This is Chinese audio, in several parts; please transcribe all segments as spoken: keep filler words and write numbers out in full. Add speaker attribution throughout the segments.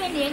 Speaker 1: 面连。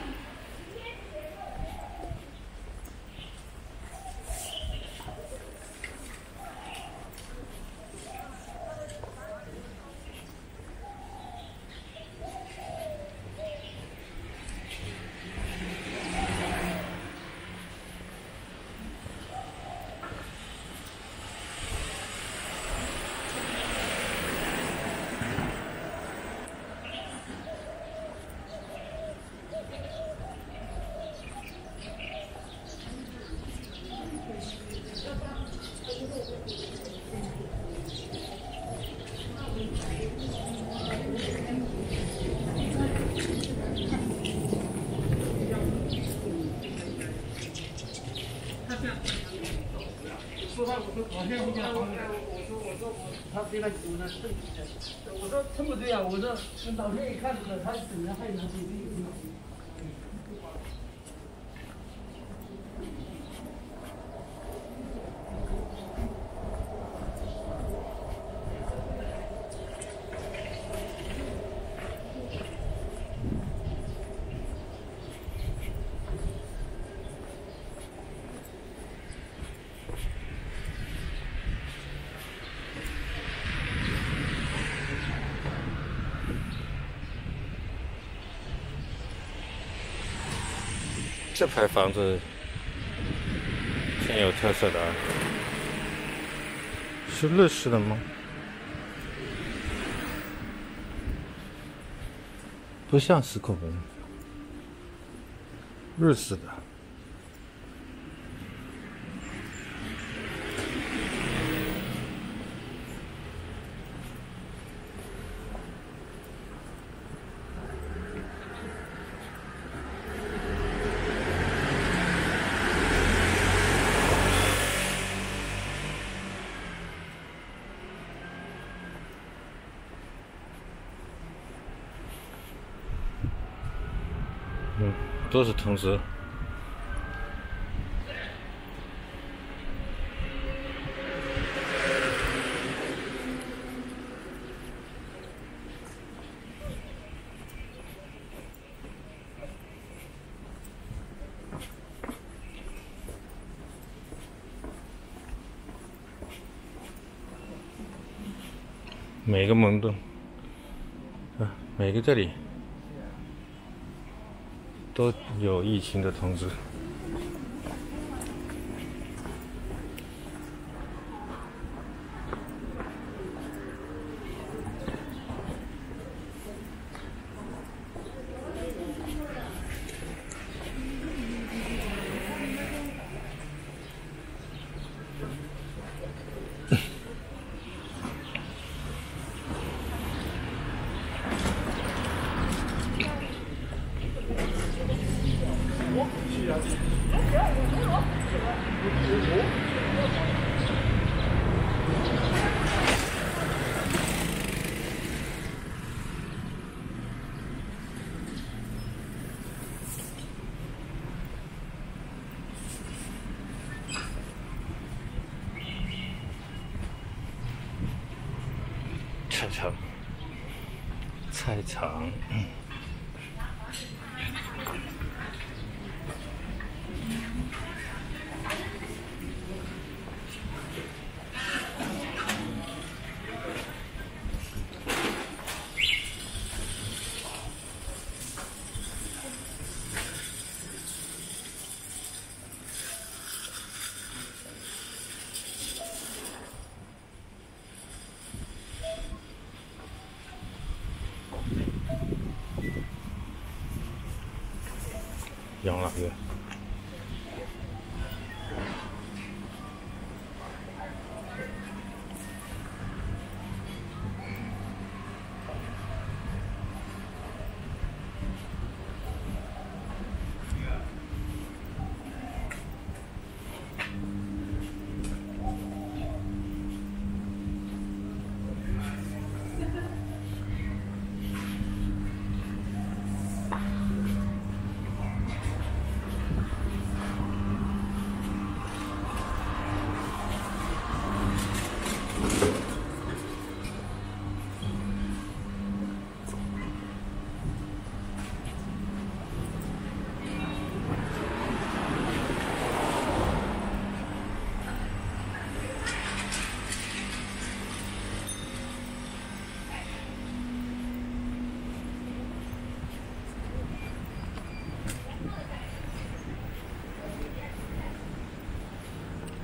Speaker 2: 说他，我说好像不讲。我说我说我他给他我呢对，我说这么对啊，我说老天爷看着的，他怎么还能对对对？
Speaker 3: 这排房子挺有特色的啊，是日式的吗？不像石口门，日式的。嗯，都是藤子。每个门都，啊，每个这里都有疫情的通知。菜场，菜场。嗯养老院。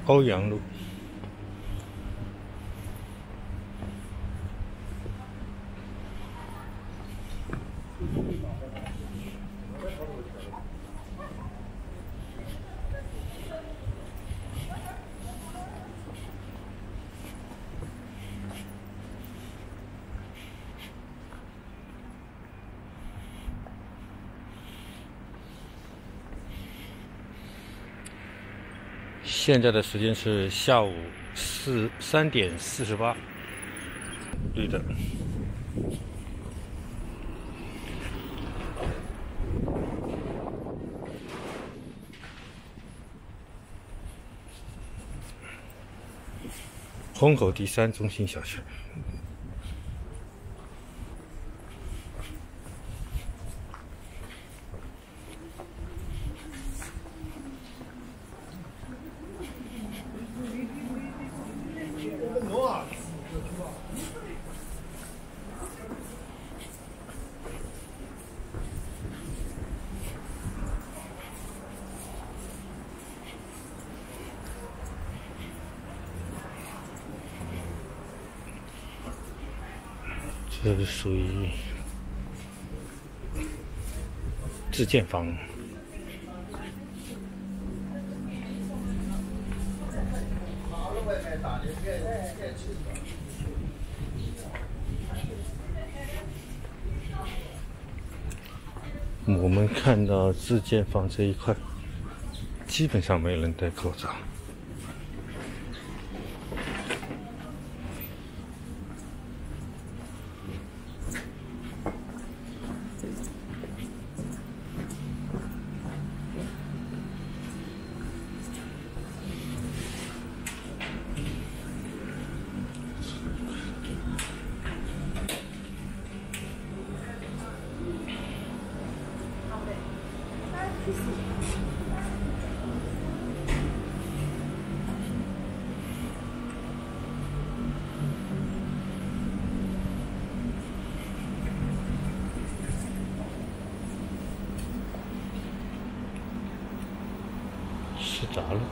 Speaker 3: 欧阳路。现在的时间是下午四三点四十八，绿的。虹口第三中心小学。这是属于自建房。我们看到自建房这一块，基本上没人戴口罩。吃炸了。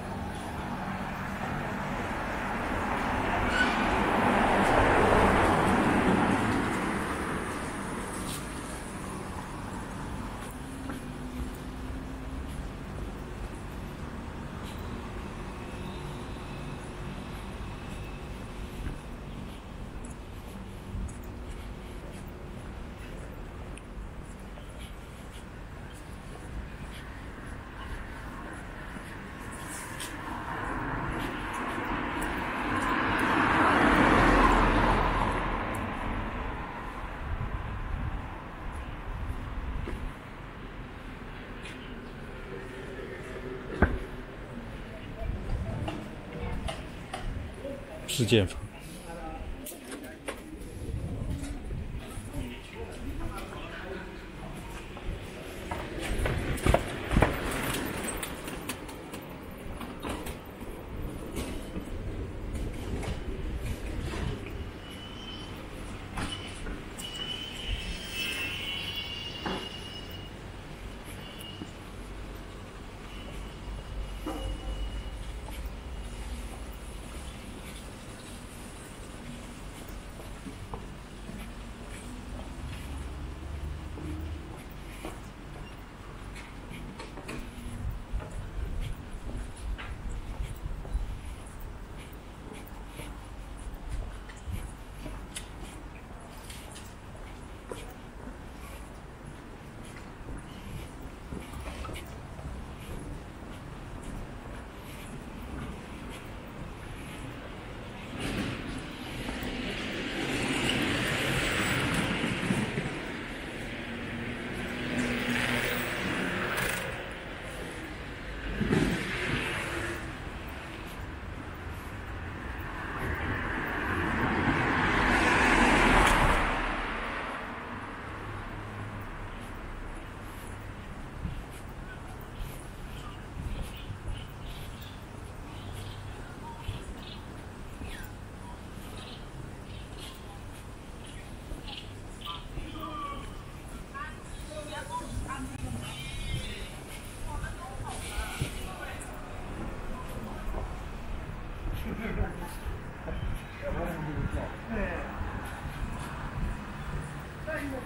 Speaker 3: 自建房。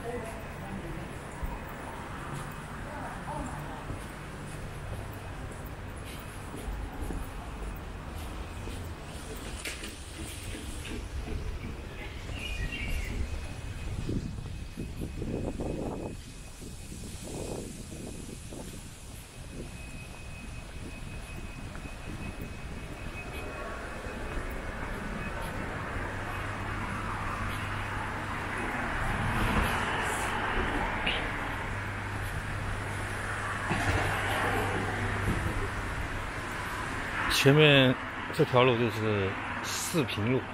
Speaker 3: 前面这条路就是四平路，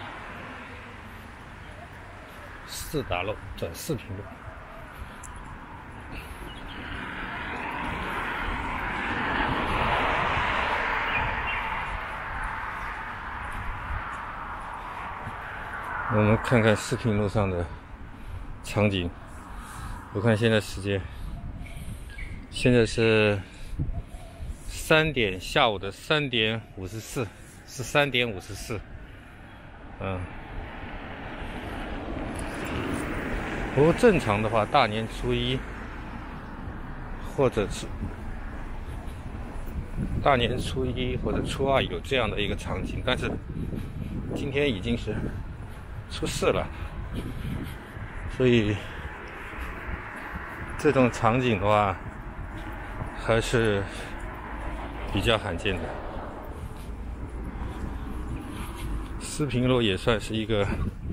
Speaker 3: 四达路转四平路。我们看看四平路上的场景。我看现在时间，现在是三点，下午的三点五十四，是三点五十四。嗯，不过正常的话，大年初一或者是大年初一或者初二有这样的一个场景，但是今天已经是初四了，所以这种场景的话还是比较罕见的。四平路也算是一个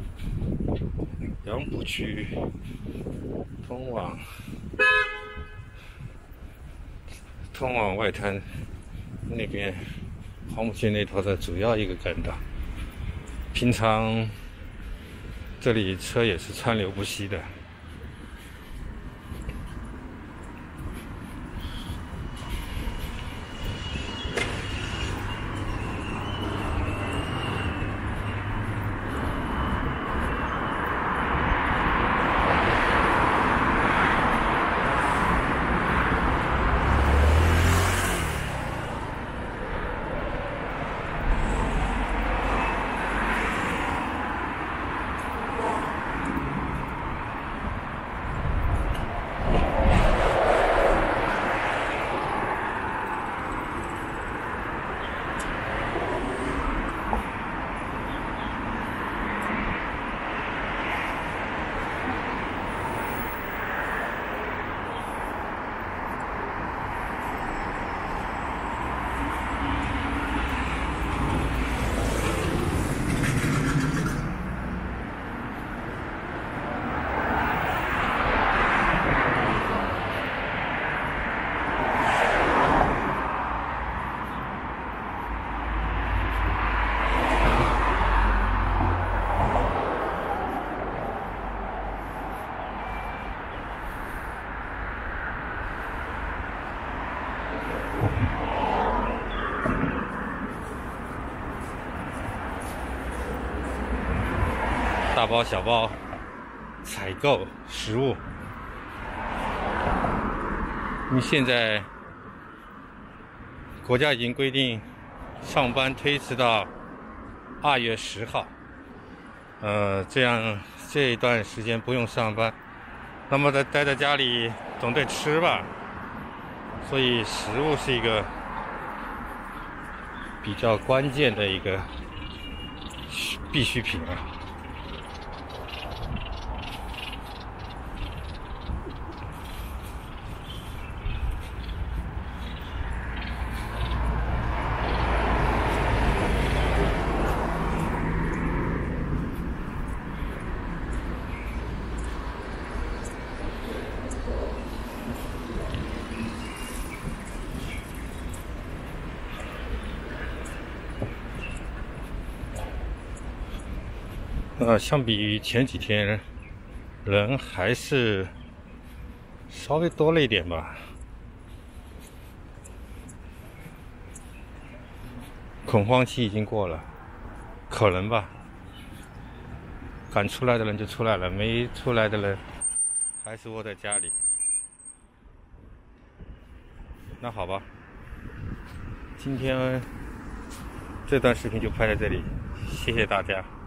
Speaker 3: 杨浦区通往通往外滩那边黄浦区那头的主要一个干道。平常这里车也是川流不息的。大包小包采购食物，因为现在国家已经规定上班推迟到二月十号，呃，这样这一段时间不用上班，那么在待在家里总得吃吧，所以食物是一个比较关键的一个必需品啊。呃，相比于前几天，人还是稍微多了一点吧。恐慌期已经过了，可能吧。敢出来的人就出来了，没出来的人还是窝在家里。那好吧，今天这段视频就拍在这里，谢谢大家。